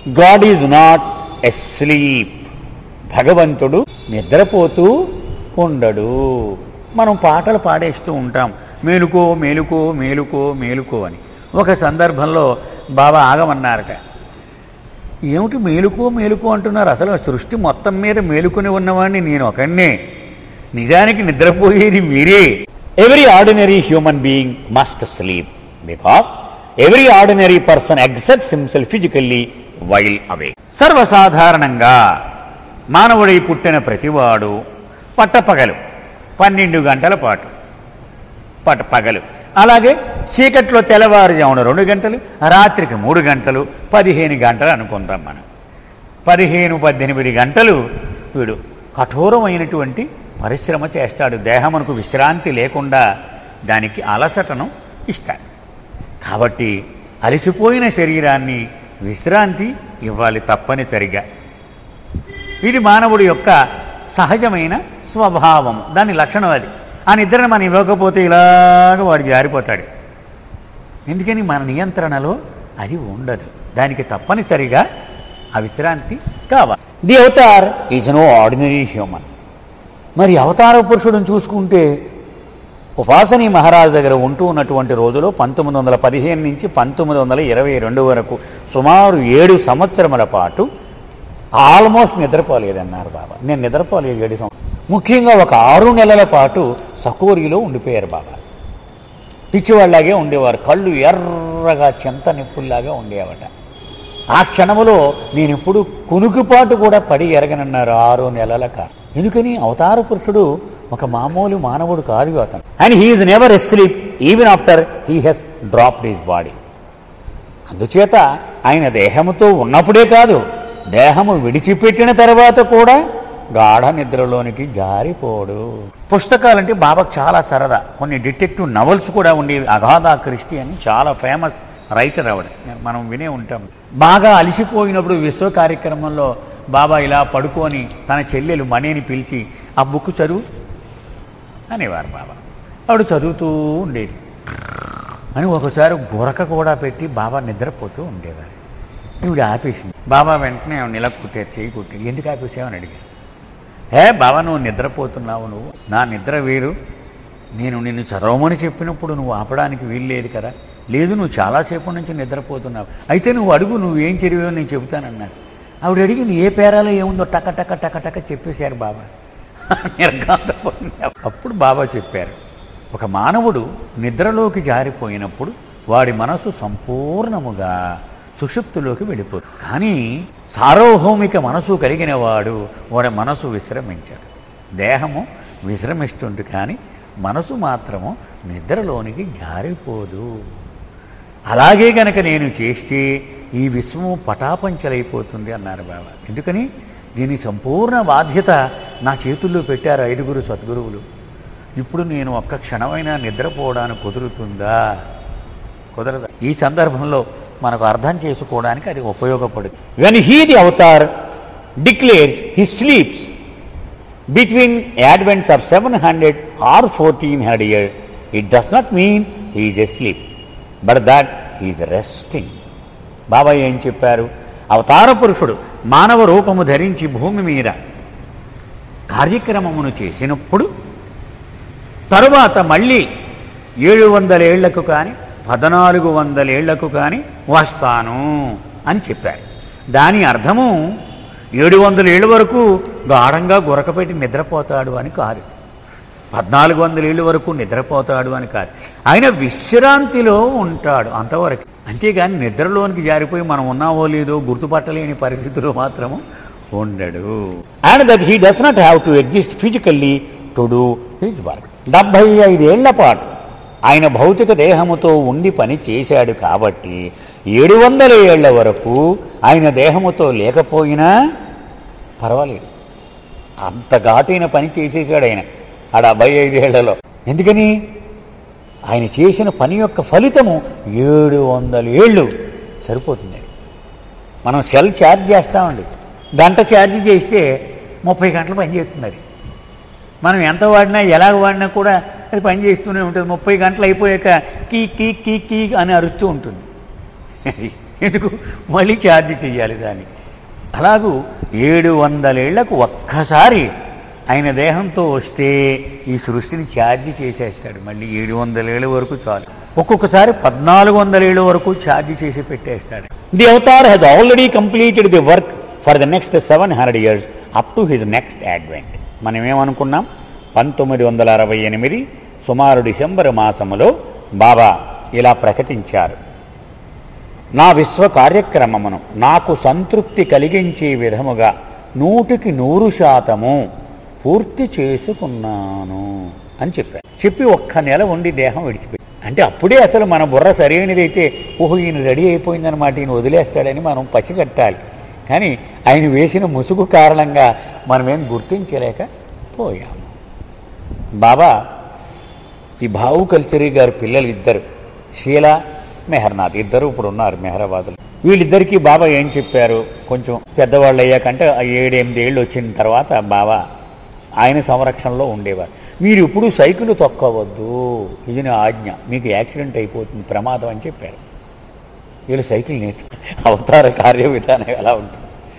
God is not asleep. భగవంతుడు నిద్రపోతూ ఉండడు. మనం పాటలు పాడేస్తూ ఉంటాం, మేలుకో మేలుకో మేలుకో మేలుకో అని. ఒక సందర్భంలో బాబా ఆగమన్నారట. ఏమిటి మేలుకో మేలుకో అంటున్నారు? అసలు సృష్టి మొత్తం మీద మేలుకొని ఉన్నవాడిని నేను ఒకనే, నిజానికి నిద్రపోయేది మీరే. Every ordinary human being must sleep because every ordinary person exerts himself physically while awake. సర్వసాధారణంగా మానవుడై పుట్టిన ప్రతివాడు పట్టపగలు 12 గంటల పాటు పగలు, అలాగే చీకట్లో తెల్లవారుజామున 2 గంటలు, రాత్రికి 3 గంటలు, 15 గంటలు అనుకుంటాం మనం. 15-18 గంటలు వీడు కఠోరమైనటువంటి పరిశ్రమ చేస్తాడు. దేహమునకు విశ్రాంతి లేకుండా దానికి అలసటను ఇస్తాడు. కాబట్టి అలసిపోయిన శరీరాన్ని విశ్రాంతి ఇవ్వాలి తప్పనిసరిగా. ఇది మానవుడి యొక్క సహజమైన స్వభావం, దాని లక్షణం అది. ఆ నిద్రను మనం ఇవ్వకపోతే ఇలాగ వాడు జారిపోతాడు. ఎందుకని మన నియంత్రణలో అది ఉండదు. దానికి తప్పనిసరిగా ఆ విశ్రాంతి కావాలి. The avatar is no ordinary human. మరి అవతార పురుషుడిని చూసుకుంటే ఉపాసనీ మహారాజు దగ్గర ఉంటూ ఉన్నటువంటి రోజులో 1915 నుంచి 1922 వరకు సుమారు 7 సంవత్సరముల పాటు ఆల్మోస్ట్ నిద్రపోలేదన్నారు బాబా. నేను నిద్రపోలేదు 7 సంవత్సరాలు. ముఖ్యంగా ఒక 6 నెలల పాటు సకోరిలో ఉండిపోయారు బాబా. పిచ్చివాళ్ళలాగే ఉండేవారు, కళ్ళు ఎర్రగా చెంత నిప్పుల్లాగా ఉండేవట. ఆ క్షణములో నేను ఇప్పుడు కునుకుపాటు కూడా పడి ఎరగనన్నారు 6 నెలల కాలం. ఎందుకని? అవతార పురుషుడు ఒక మామూలు మానవుడు కాదు అతను. And he is never asleep even after he has dropped his body. అందుచేత ఆయన దేహముతో ఉన్నప్పుడే కాదు, దేహము విడిచిపెట్టిన తర్వాత కూడా గాఢ నిద్రలోనికి జారిపోడు. పుస్తకాలంటే బాబాకు చాలా సరదా. కొన్ని డిటెక్టివ్ నవల్స్ కూడా ఉండేవి. అగాధా క్రిస్టీ అని చాలా ఫేమస్ రైటర్ ఆవిడ, మనం వినే ఉంటాం. బాగా అలిసిపోయినప్పుడు విశ్వ కార్యక్రమంలో బాబా ఇలా పడుకొని తన చెల్లెలు మణిని పిలిచి ఆ బుక్ చదువు అనేవారు బాబా. ఆవిడ చదువుతూ ఉండేది అని ఒకసారి గురక కూడా పెట్టి బాబా నిద్రపోతూ ఉండేవారు. ఈవిడ ఆపేసింది. బాబా వెంటనే నిల కుట్టారు, చేయి కుట్టి. ఎందుకు ఆపేసామని అడిగారు. బాబా నువ్వు నిద్రపోతున్నావు, నువ్వు నా నిద్ర వేరు, నేను నిన్ను చదవమని చెప్పినప్పుడు నువ్వు ఆపడానికి వీల్లేదు కదా. లేదు, నువ్వు చాలాసేపు నుంచి నిద్రపోతున్నావు, అయితే నువ్వు అడుగు, నువ్వేం చదివావో నేను చెబుతానన్నాడు. ఆవిడ అడిగింది ఏ పేరాలో ఏముందో టక టక టక టక చెప్పేశారు బాబా. నిర్ఘాంతపోయింది. అప్పుడు బాబా చెప్పారు, ఒక మానవుడు నిద్రలోకి జారిపోయినప్పుడు వాడి మనసు సంపూర్ణముగా సుషుప్తిలోకి వెళ్ళిపోతుంది. కానీ సార్వభౌమిక మనసు కలిగిన వాడు వాడి మనసు విశ్రమించాడు. దేహము విశ్రమిస్తుంది కానీ మనసు మాత్రము నిద్రలోనికి జారిపోదు. అలాగే గనక నేను చేస్తే ఈ విశ్వము పటాపంచలైపోతుంది అన్నారు బాబా. ఎందుకని? దీని సంపూర్ణ బాధ్యత నా చేతుల్లో పెట్టారు 5 సద్గురువులు. ఇప్పుడు నేను ఒక్క క్షణమైనా నిద్రపోవడానికి కుదురుతుందా? కుదరదా? ఈ సందర్భంలో మనకు అర్థం చేసుకోవడానికి అది ఉపయోగపడుతుంది. When he the avatar declares he sleeps between advents of 700 or 1400 years, it does not mean he is asleep, but that he is resting. Baba ఏం చెప్పారు? అవతార పురుషుడు మానవ రూపము ధరించి భూమి మీద కార్యక్రమమును చేసినప్పుడు తరువాత మళ్ళీ 700 ఏళ్లకు కానీ 1400 ఏళ్లకు కానీ వస్తాను అని చెప్పారు. దాని అర్థము 700 ఏళ్ళ వరకు గాఢంగా గురకపెట్టి నిద్రపోతాడు అని కాదు, 1400 ఏళ్ళ వరకు నిద్రపోతాడు అని కాదు. ఆయన విశ్రాంతిలో ఉంటాడు అంతవరకు. అంతేగాని నిద్రలోనికి జారిపోయి మనం ఉన్నావో లేదో గుర్తుపట్టలేని పరిస్థితిలో మాత్రము ఉండడు. And that he does not have to exist physically to do his work. 75 ఏళ్ల పాటు ఆయన భౌతిక దేహముతో ఉండి పని చేశాడు కాబట్టి 700 ఏళ్ల వరకు ఆయన దేహముతో లేకపోయినా పర్వాలేదు. అంత ఘాటైన పని చేసేసాడు ఆయన ఆ 75 ఏళ్లలో. ఎందుకని? ఆయన చేసిన పని యొక్క ఫలితము 700 ఏళ్ళు సరిపోతుంది. మనం సెల్ ఛార్జ్ చేస్తామండి, గంట ఛార్జ్ చేస్తే 30 గంటలు పనిచేస్తుంది. అది మనం ఎంత వాడినా ఎలాగ వాడినా కూడా అది పనిచేస్తూనే ఉంటుంది. 30 గంటలు అయిపోయాక కీ కీ కీ కీ అని అరుస్తూ ఉంటుంది. ఎందుకు మళ్ళీ ఛార్జ్ చేయాలి దాన్ని. అలాగూ 700 ఏళ్లకు ఒక్కసారి ఆయన దేహంతో వస్తే ఈ సృష్టిని ఛార్జ్ చేసేస్తాడు. మళ్ళీ 700 ఏళ్ళ వరకు చాలు. ఒక్కొక్కసారి 1400 ఏళ్ళ వరకు ఛార్జ్ చేసి పెట్టేస్తాడు. The avatar has already completed the work for the next 700 years up to his next advent. మనం ఏమనుకున్నాం, 1968 సుమారు డిసెంబర్ మాసములో బాబా ఇలా ప్రకటించారు, నా విశ్వ కార్యక్రమమును నాకు సంతృప్తి కలిగించే విధముగా 100% పూర్తి చేసుకున్నాను అని చెప్పారు. చెప్పి ఒక్క నెల ఉండి దేహం విడిచిపెట్టి, అంటే అప్పుడే అసలు మన బుర్ర సరైనదైతే ఓహో ఈయన రెడీ అయిపోయిందనమాట, ఈయన వదిలేస్తాడని మనం పసిగట్టాలి. కానీ ఆయన వేసిన ముసుగు కారణంగా మనమేం గుర్తించలేకపోయాము. బాబా ఈ భావు కల్చరీ గారి పిల్లలు ఇద్దరు, షీలా మెహర్నాథ్, ఇద్దరు ఇప్పుడు ఉన్నారు మెహరాబాద్లో. వీళ్ళిద్దరికీ బాబా ఏం చెప్పారు, కొంచెం పెద్దవాళ్ళు అయ్యాకంటే 7-8 ఏళ్ళు వచ్చిన తర్వాత బాబా ఆయన సంరక్షణలో ఉండేవారు. మీరు ఇప్పుడు సైకిల్ తొక్కవద్దు, ఇది నా ఆజ్ఞ, మీకు యాక్సిడెంట్ అయిపోతుంది, ప్రమాదం అని చెప్పారు. వీళ్ళు సైకిల్ నేర్చు అవతార కార్య విధానం ఎలా ఉంటుంది.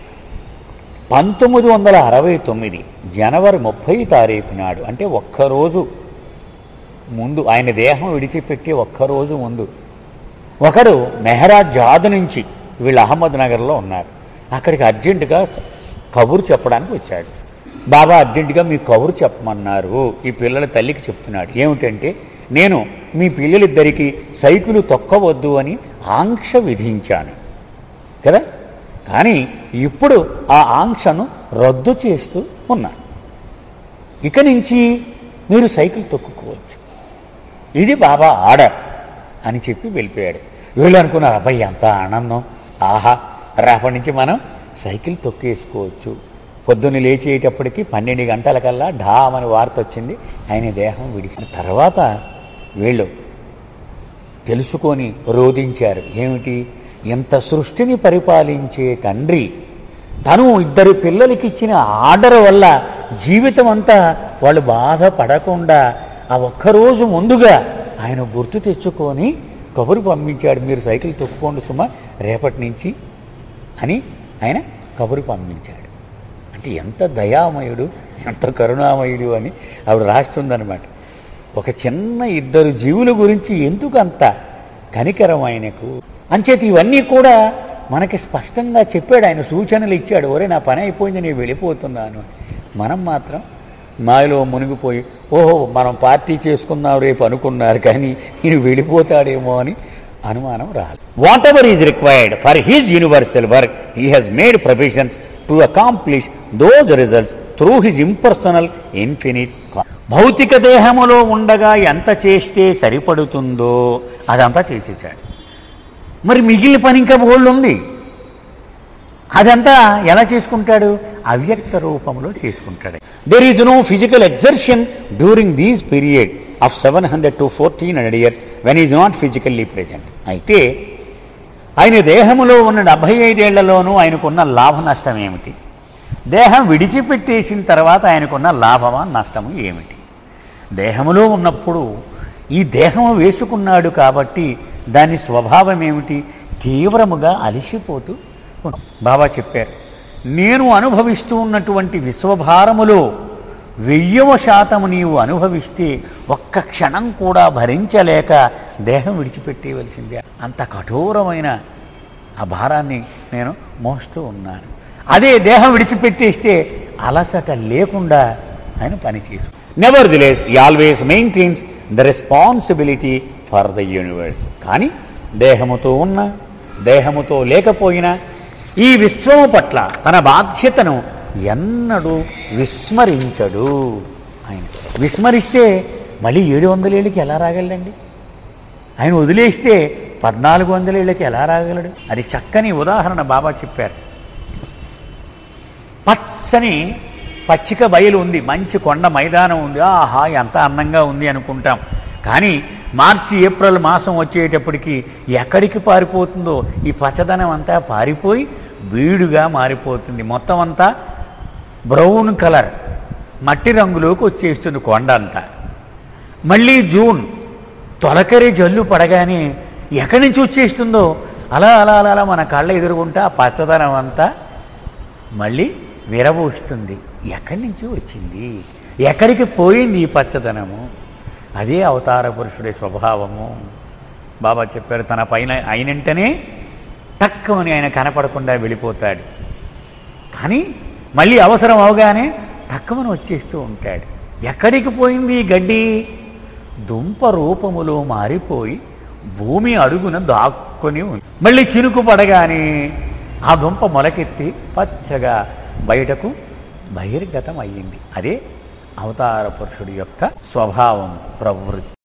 1969 జనవరి 30 తారీఖు నాడు, అంటే ఒక్కరోజు ముందు, ఆయన దేహం విడిచిపెట్టి ఒక్కరోజు ముందు ఒకడు మెహరాజాద్ నుంచి, వీళ్ళు అహ్మద్ నగర్లో ఉన్నారు, అక్కడికి అర్జెంటుగా కబురు చెప్పడానికి వచ్చాడు. బాబా అర్జెంటుగా మీ కబురు చెప్పమన్నారు. ఈ పిల్లల తల్లికి చెప్తున్నాడు, ఏమిటంటే నేను మీ పిల్లలిద్దరికీ సైకిలు తొక్కవద్దు అని ఆంక్ష విధించాను కదా, కానీ ఇప్పుడు ఆ ఆంక్షను రద్దు చేస్తూ ఉన్నాను. ఇక నుంచి మీరు సైకిల్ తొక్కుకోవచ్చు, ఇది బాబా ఆర్డర్ అని చెప్పి వెళ్ళిపోయాడు. వీళ్ళు అనుకున్నారు, అబ్బాయి ఎంత ఆనందం, ఆహా రేపటి నుంచి మనం సైకిల్ తొక్కేసుకోవచ్చు. పొద్దున్న లేచేటప్పటికి 12 గంటలకల్లా ఢామని వార్త వచ్చింది, ఆయన దేహం విడిచిన తర్వాత వీళ్ళు తెలుసుకొని రోధించారు. ఏమిటి, ఎంత సృష్టిని పరిపాలించే తండ్రి తను 2 పిల్లలకి ఇచ్చిన ఆర్డర్ వల్ల జీవితం అంతా వాళ్ళు బాధపడకుండా ఆ ఒక్కరోజు ముందుగా ఆయన గుర్తు తెచ్చుకొని కబురు పంపించాడు, మీరు సైకిల్ తొక్కుకోండి సుమా రేపటి నుంచి అని ఆయన కబురు పంపించాడు. అంటే ఎంత దయామయుడు, ఎంత కరుణామయుడు అని ఆవిడ రాస్తుందనమాట. ఒక చిన్న 2 జీవుల గురించి ఎందుకు అంత కనికరం ఆయనకు. అంచేత ఇవన్నీ కూడా మనకి స్పష్టంగా చెప్పాడు, ఆయన సూచనలు ఇచ్చాడు. ఒరే నా పని అయిపోయింది, నేను వెళ్ళిపోతున్నాను. మనం మాత్రం మాయలో మునిగిపోయి ఓహో మనం పార్టీ చేసుకున్నాం రేపు అనుకున్నారు, కానీ ఈయన వెళ్ళిపోతాడేమో అని అనుమానం రాదు. Whatever is required for his universal work he has made provisions to accomplish those results through his impersonal infinite. భౌతిక దేహములో ఉండగా ఎంత చేస్తే సరిపడుతుందో అదంతా చేసేసాడు. మరి మిగిలిన పని ఇంకా బోల్డ్ ఉంది, అదంతా ఎలా చేసుకుంటాడు, అవ్యక్త రూపంలో చేసుకుంటాడు. There is no physical exertion during these period of 700 to 1400 years when is not physically present. అయితే ఆయన దేహములో ఉన్న 75 ఏళ్లలోనూ ఆయనకున్న లాభ నష్టం ఏమిటి, దేహం విడిచిపెట్టేసిన తర్వాత ఆయనకున్న లాభమా నష్టము ఏమిటి. దేహములో ఉన్నప్పుడు ఈ దేహము వేసుకున్నాడు కాబట్టి దాని స్వభావం ఏమిటి, తీవ్రముగా అలిసిపోతూ. బాబా చెప్పారు, నేను అనుభవిస్తూ ఉన్నటువంటి విశ్వభారములో 1000% నీవు అనుభవిస్తే ఒక్క క్షణం కూడా భరించలేక దేహం విడిచిపెట్టేయవలసిందే. అంత కఠోరమైన ఆ భారాన్ని నేను మోస్తూ ఉన్నాను. అదే దేహం విడిచిపెట్టేస్తే అలసట లేకుండా ఆయన పనిచేసు. Nevertheless he always maintains the responsibility for the universe. కానీ దేహముతో ఉన్న దేహముతో లేకపోయినా ఈ విశ్వము పట్ల తన బాధ్యతను ఎన్నడూ విస్మరించడు. ఆయన విస్మరిస్తే మళ్ళీ 700 ఏళ్ళకి ఎలా రాగలడండి, ఆయన వదిలేస్తే 1400 ఏళ్ళకి ఎలా రాగలడు. అది చక్కని ఉదాహరణ బాబా చెప్పారు. పచ్చని పచ్చిక బయలు ఉంది, మంచి కొండ మైదానం ఉంది, ఆహా ఎంత అందంగా ఉంది అనుకుంటాం. కానీ మార్చి ఏప్రిల్ మాసం వచ్చేటప్పటికి ఎక్కడికి పారిపోతుందో ఈ పచ్చదనం అంతా పారిపోయి బీడుగా మారిపోతుంది. మొత్తం అంతా బ్రౌన్ కలర్ మట్టి రంగులోకి వచ్చేస్తుంది కొండ అంతా. మళ్ళీ జూన్ తొలకరి జల్లు పడగానే ఎక్కడి నుంచి వచ్చేస్తుందో అలా అలా అలా అలా మన కళ్ళ ఎదురుగుంటా ఆ పచ్చదనం అంతా మళ్ళీ విరబూస్తుంది. ఎక్కడి నుంచి వచ్చింది, ఎక్కడికి పోయింది ఈ పచ్చదనము? అదే అవతార పురుషుడి స్వభావము. బాబా చెప్పారు, తన పైన అయినంటనే తక్కువని ఆయన కనపడకుండా వెళ్ళిపోతాడు, కానీ మళ్ళీ అవసరం అవగానే తక్కువని వచ్చేస్తూ ఉంటాడు. ఎక్కడికి పోయింది ఈ గడ్డి? దుంప రూపములో మారిపోయి భూమి అడుగున దాక్కుని ఉంది. మళ్ళీ చినుకు పడగానే ఆ దుంప మొలకెత్తి పచ్చగా బయటకు బహిర్గతం అయ్యింది. అదే అవతార పురుషుడి యొక్క స్వభావం, ప్రవృత్తి.